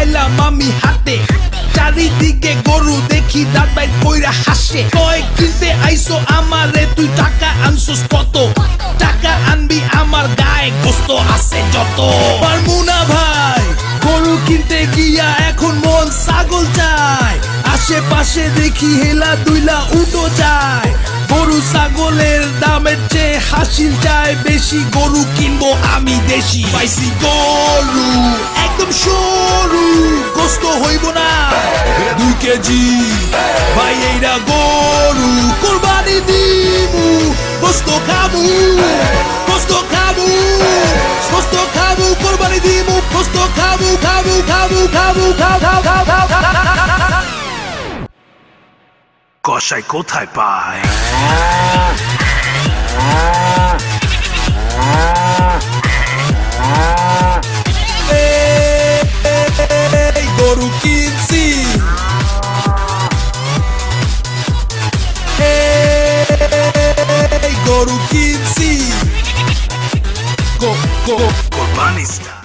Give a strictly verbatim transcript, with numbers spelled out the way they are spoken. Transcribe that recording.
আইলাম আমি হাতে, চারিদিকে গরু দেখি দাঁত বাইর কইরা হাসে। কয় কিনতে আইসো আমারে তুই টাকা আনছস কত? টাকা আনবি আমার গায়ে গোস্ত আছে যত। পারমু না ভাই গরু কিনতে গিয়া এখন মন ছাগল চায়। আশেপাশে দেখি হেলা দুইলা উটো যায়। গরু ছাগলের দামের চেয়ে হাসিল চায় বেশি। গরু কিনবো আমি দেশি। পাইছি গরু একদম সরু, গোস্ত হইব না দুই কেজি। ভাই এইরা গরু কোরবানি দিমু, গোস্ত খাবো গোস্ত খাবো গোস্ত খাবো কোরবানি দিমু, গোস্ত খাবো খাবো খাবো খাবো খাবো খাবো। কসাই কোথায় পায়? গরু কিনছি, গরু কিনছি, গো গো কোরবানি।